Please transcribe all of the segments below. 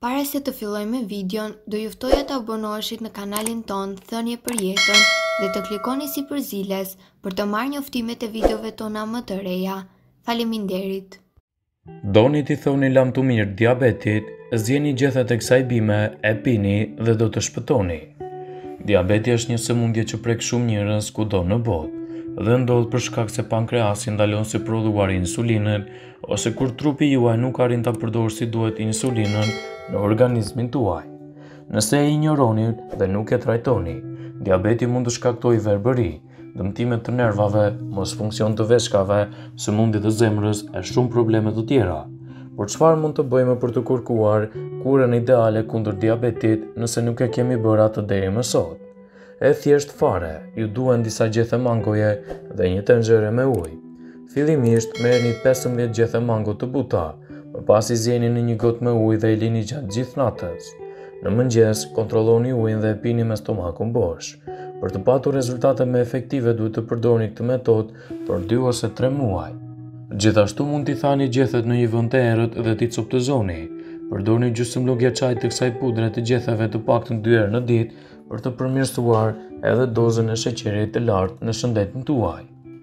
Para se të fillojmë videon, do ju ftoja të abonoheshit në kanalin ton Thënie për Jetën dhe të klikoni si përziles për të marrë njoftimet e videove tona më të reja. Faleminderit. Doni t'i thoni lam të mirë diabetit, zjeni gjethet e kësaj bime, e pini dhe do të shpëtoni. Diabeti është një sëmundje që prek shumë njerëz kudo në botë dhe ndodh për shkak se pankreasi ndalon si prodhuar insulinën ose kur trupi juaj nuk arrin ta përdorë si duhet insulinën në organizmin tuaj. Nëse e injoroni dhe nuk e trajtoni, diabeti mund të shkaktojë verbëri, dëmtime të nervave, mos funksion të veshkave, sëmundje të zemrës e shumë probleme të tjera. Por çfarë mund të bëjmë për të kërkuar kurën ideale kundër diabetit nëse nuk e kemi bërë atë deri më sot? E thjesht fare, ju duhen disa gjethe mangoje dhe një tenxhere me ujë. Fillimisht merrni 15 gjethe mango të buta, më pas i zjeni në një gotë me ujë dhe i lini gjatë gjithë natës. Në mëngjes, kontrolloni ujin dhe e pini me stomakun bosh. Për të patur rezultate më efektive duhet të përdorni këtë metodë për 2 ose 3 muaj. Gjithashtu mund t'i thani gjethet në një vend të errët dhe t'i coptëzoni. Përdorni gjysmë llogje çaji të kësaj pudre të gjetheve të paktën 2 herë në ditë për të përmirësuar edhe dozën e sheqerit të lartë në shëndetin tuaj.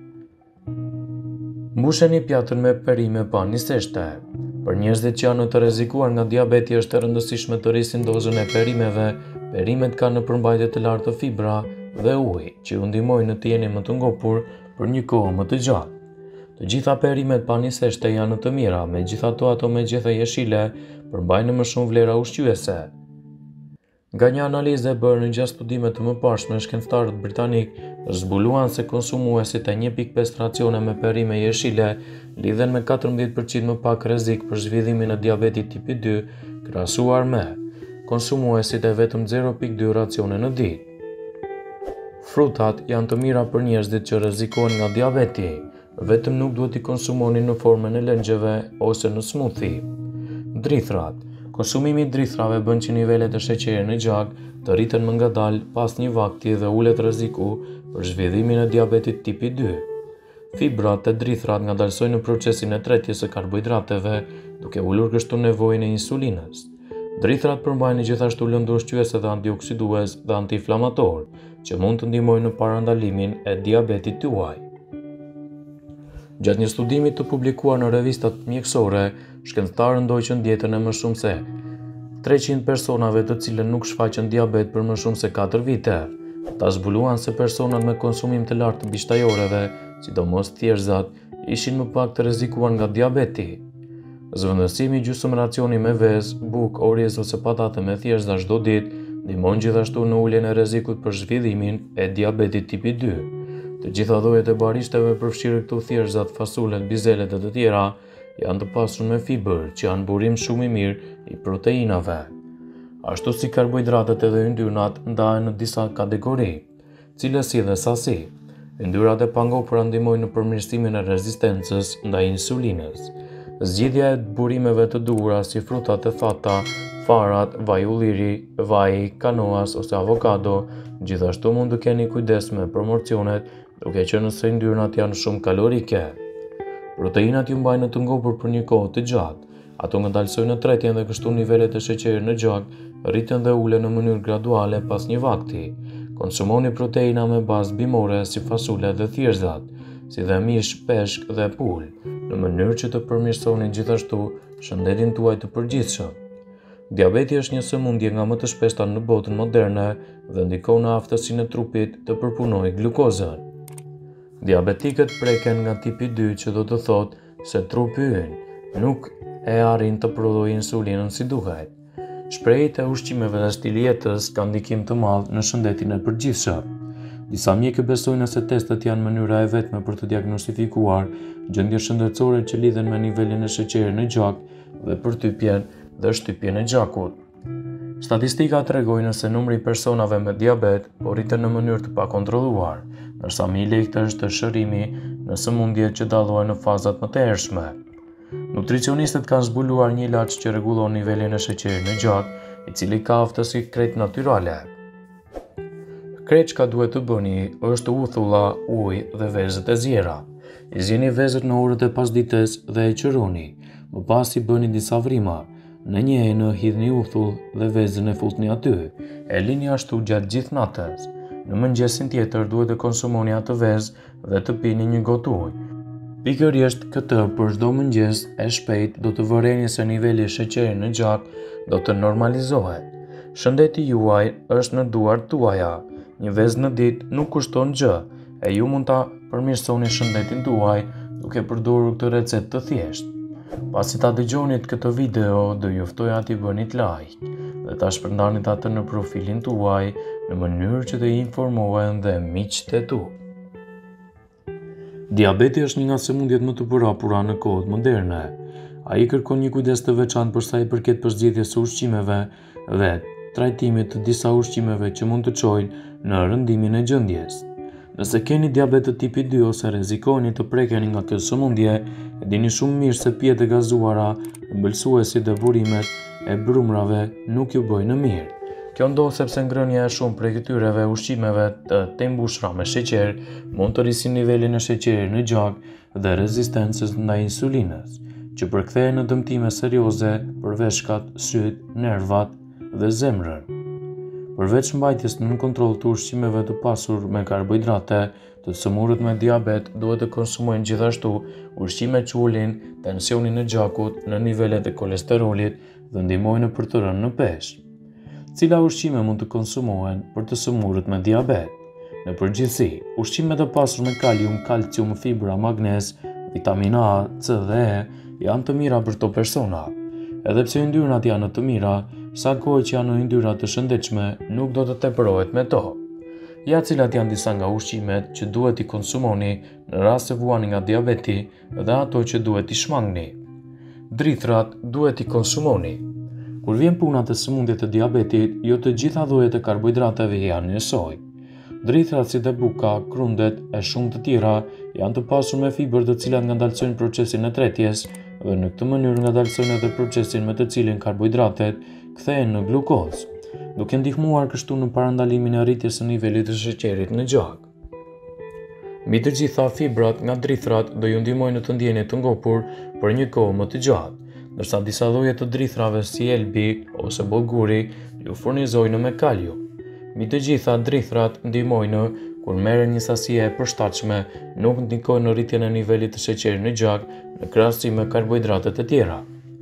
Mbusheni pjatën me perime pa niseshte. Për njerëzit që janë të rrezikuar nga diabeti është e rëndësishme të rrisin dozën e perimeve. Perimet kanë në përmbajtje të lartë të fibra dhe ujë, që ju ndihmojnë të jeni më të ngopur për një kohë më të gjatë. Të gjitha perimet pa niseshte janë të mira, megjithatë ato me gjethe jeshile përmbajnë më shumë vlera ushqyese. Nga një analizë e bërë në 6 studime të mëparshme, shkencëtarët britanik zbuluan se konsumuesit e 1.5 racione me perime jeshile lidhen me 14% më pak rrezik për zhvillimin e diabetit tipi 2 krahasuar me konsumuesit e vetëm 0.2 racione në ditë. Frutat janë të mira për njerëzit që rrezikohen nga diabeti, vetëm nuk duhet i konsumoni në formën e lëngjeve ose në smoothie. Drithrat. Konsumimi i drithrave bën që nivelet e sheqerit në gjak të rriten më ngadalë pas një vakti dhe ulet rreziku për zhvillimin e diabetit tipi 2. Fibrat e drithrat ngadalsojnë në procesin e tretjes së karbohidrateve, duke ulur kështu nevojën e insulinës. Drithrat përmbajnë gjithashtu lëndë ushqyese dhe antioksidues dhe antiinflamator, që mund të ndihmojnë në parandalimin e diabetit tuaj. Gjatë një studimi të publikuar në revistat mjekësore, shkencëtarët ndoqën dietën e më shumë se 300 personave të cilën nuk shfaqën diabet për më shumë se 4 vite. Ata zbuluan se personat me konsumim të lartë të bishtajoreve, sidomos thjerëzat, ishin më pak të rrezikuar nga diabeti. Zhvendësimi gjysmë racioni me vezë, bukë, oriz ose patate me thjerëza çdo ditë ndihmon gjithashtu në uljen e rrezikut për zhvillimin e diabetit tipi 2. Të gjitha llojet e barishteve përfshirë këtu thjerëzat, fasulet, bizelet e të tjera janë të pasur me fibër, që janë burim shumë i mirë i proteinave. Ashtu si karbohidratet edhe yndyrnat ndahen në disa kategori, cilësi dhe sasi. Yndyrat e pangopura ndihmojnë në përmirësimin e rezistencës ndaj insulinës. Zgjidhja e burimeve të duhura si frutat e thata, farat, vaj ulliri, vaj, kanoas ose avokado, gjithashtu mund të keni kujdes me proporcionet, duke qenë se yndyrnat janë shumë kalorike. Proteinat ju mbajnë të ngopur për një kohë të gjatë. Ato ngadalsojnë në tretjen dhe kështu nivelet e sheqerit në gjak rriten dhe ulen në mënyrë graduale pas një vakti. Konsumoni proteina me bazë bimore si fasule dhe thjerëzat, si dhe mish, peshk dhe pul, në mënyrë që të përmirësoni gjithashtu shëndetin tuaj të përgjithshëm. Diabeti është një sëmundje nga më të shpeshta në botën moderne dhe ndikon në aftësinë e trupit të përpunojë glukozën. Diabetikët preken nga tipi 2, që do të thotë se trupi ynë nuk e arrin të prodhojë insulinën si duhet. Shprehjet e ushqimeve dhe stili jetës kanë ndikim të madh në shëndetin e përgjithshëm. Disa mjekë besojnë se testet janë mënyra e vetme për të diagnostifikuar gjendje shëndetësore që lidhen me nivelin e sheqerit në gjak dhe përtypjen dhe shtypjen e gjakut. Statistikat tregojnë se numri i personave me diabet po rriten në mënyrë të pakontrolluar, ndërsa më i lehtë është shërimi në sëmundje që dallohen në fazat më të hershme. Nutricionistët kanë zbuluar një ilaç që rregullon nivelin e sheqerit në gjak, i cili ka aftësi krejt natyrale. Krejt çka duhet të bëni është uthulla, ujë dhe vezët e zjera. I zjeni vezët në orët e pasdites dhe e qëroni, më pas i bëni disa vrima. Në një enë hidhni uthull dhe vezën e futni aty, e lini ashtu gjatë gjithë natës. Në mëngjesin tjetër duhet të konsumoni atë vezë dhe të pini një gotë ujë. Pikërisht këtë për çdo mëngjes e shpejt do të vëreni se niveli i sheqerit në gjak do të normalizohet. Shëndeti juaj është në duart tuaja. Një vezë në ditë nuk kushton gjë e ju mund ta përmirësoni shëndetin tuaj duke përdorur këtë recetë të thjeshtë. Pasi ta dëgjonit këtë video, do ju ftoja t'i bënit like dhe ta shpërndanit atë në profilin tuaj në mënyrë që të informohen dhe miqtë e tu. Diabeti është një nga sëmundjet më të përhapura në kohët moderne. Ai kërkon një kujdes të veçantë për sa i përket përzgjedhjes së ushqimeve dhe trajtimit të disa ushqimeve që mund të çojnë në rëndimin e gjendjes. Nëse keni diabet të tipi 2 ose rrezikoni të prekeni nga kjo sëmundje, e dini shumë mirë se pijet e gazuara, ëmbëlsuesit dhe burimet e brumrave nuk ju bëjnë mirë. Kjo ndodh sepse ngrënia e shumë prej këtyreve ushqimeve të mbushura me sheqer mund të rrisë nivelin e sheqerit në gjak dhe rezistencës ndaj insulinës, që përkthehen në dëmtime serioze për veshkat, syt, nervat dhe zemrën. Përveç mbajtjes në kontroll të ushqimeve të pasur me karbohidrate, të sëmurët me diabet duhet të konsumojnë gjithashtu ushqime që ulin tensionin e gjakut në nivelet e kolesterolit dhe ndihmojnë për të rënë në peshë. Cila ushqime mund të konsumohen për të sëmurët me diabet? Në përgjithësi, ushqimet e pasur me kalium, kalcium, fibra, magnez, vitamina A, C dhe E janë të mira për këto persona. Edhe pse yndyrnat janë të mira, sa kohë që janë yndyra të shëndetshme, nuk do të tepërohet me to. Ja cilat janë disa nga ushqimet që duhet i konsumoni në rast se vuani nga diabeti dhe ato që duhet i shmangni. Drithrat duhet i konsumoni. Kur vjen puna te sëmundjet e diabetit, jo të gjitha llojet e karbohidrateve janë njësoj. Drithrat si dhe buka, krundet e shumë të tjera janë të pasur me fibër të cilat ngadalsojnë procesin e tretjes dhe në këtë mënyrë ngadalsojnë edhe procesin me të cilin karbohidratet kthehen në glukozë, duke ndihmuar kështu në parandalimin e rritjes së nivelit të sheqerit në gjak. Mbi të gjitha, fibrat nga drithrat do ju ndihmojnë të ndjeni të ngopur për një kohë më të gjatë, ndërsa disa lloje të drithrave si elbi ose bollguri ju furnizojnë me kalium. Mbi të gjitha, drithrat ndihmojnë kur merren një sasi e përshtatshme, nuk ndikojnë në rritjen e nivelit të sheqerit në gjak në krahasim me karbohidratet e tjera.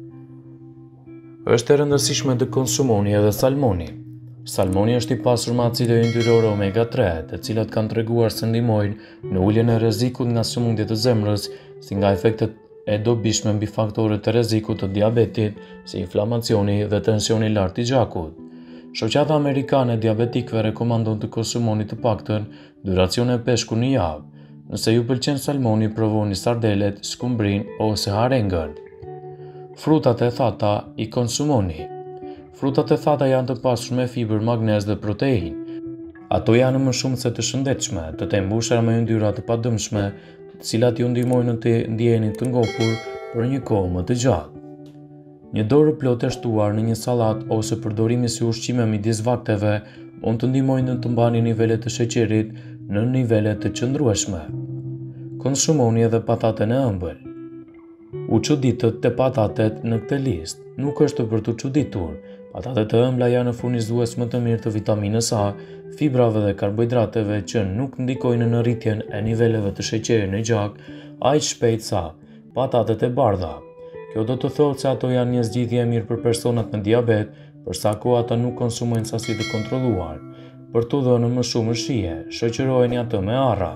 Është e rëndësishme të konsumoni edhe salmoni. Salmoni është i pasur me acide yndyrore omega 3, të cilat kanë treguar se ndihmojnë në uljen e rrezikut nga sëmundjet e zemrës, si nga efektet e dobishme mbi faktorët e rrezikut të diabetit, si inflamacioni dhe tensioni i lartë i gjakut. Shoqata Amerikane e Diabetikëve rekomandon të konsumoni të paktën 2 racione peshku në javë. Nëse ju pëlqen salmoni, provoni sardelet, skumbrin ose harengën. Frutat e thata i konsumoni. Frutat e thata janë të pasur me fibër, magnez dhe proteinë. Ato janë më shumë se të shëndetshme, të mbushura me yndyra të padëmshme, të cilat ju ndihmojnë të ndjeheni të ngopur për një kohë më të gjatë. Një dorë plot e shtuar në një sallat ose përdorimi si ushqime midis vakteve mund të ndihmojnë të mbani nivelet të sheqerit në nivele të qëndrueshme. Konsumoni edhe pataten e ëmbël. U çuditët te patatet në këtë listë. Nuk është për të çuditur. Patatet e ëmbla janë furnizues më të mirë të vitaminës A, fibrave dhe karbohidrateve që nuk ndikojnë në rritjen e niveleve të sheqerit në gjak aq shpejt sa patatet e bardha. Kjo do të thotë se ato janë një zgjidhje e mirë për personat me diabet, përsa ko ata nuk konsumojnë sasi të kontrolluar. Për të dhënë më shumë shije, shoqërojeni atë me arra.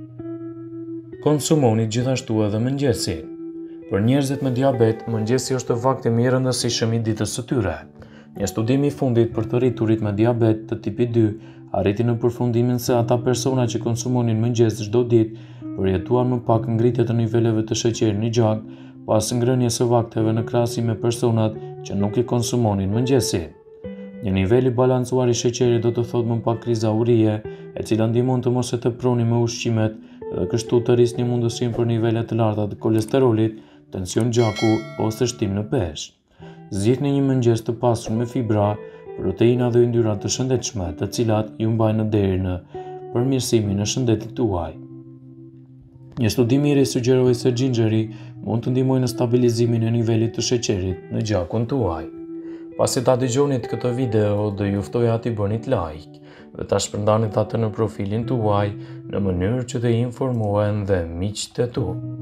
Konsumoni gjithashtu edhe mëngjesin. Për njerëzit me diabet, mëngjesi është vakti më i rëndësishëm i ditës së tyre. Një studim i fundit për të rriturit me diabet të tipi 2 arriti në përfundimin se ata persona që konsumonin mëngjes çdo ditë përjetuan më pak ngritje të niveleve të sheqerit në gjak pas ngrënies së vakteve në krahasim me personat që nuk i konsumonin mëngjesin. Një nivel i balancuar i sheqerit do të thotë më pak kriza urie, e cila ndihmon të mos e teproni me ushqimet dhe kështu të rrisni mundësinë për nivele të larta të kolesterolit, tension gjaku ose shtim në peshë. Zgjidhni një mëngjes të pasur me fibra, proteina dhe yndyra të shëndetshme, të cilat ju mbajnë deri në përmirësimin e shëndetit tuaj. Një studim i ri sugjeroi se xhinxheri mund të ndihmojë në stabilizimin e nivelit të sheqerit në gjakun tuaj. Pasi ta dëgjonit këtë video, do ju ftoja t'i bënit like dhe ta shpërndanit atë në profilin tuaj në mënyrë që të informohen dhe miqtë e tu.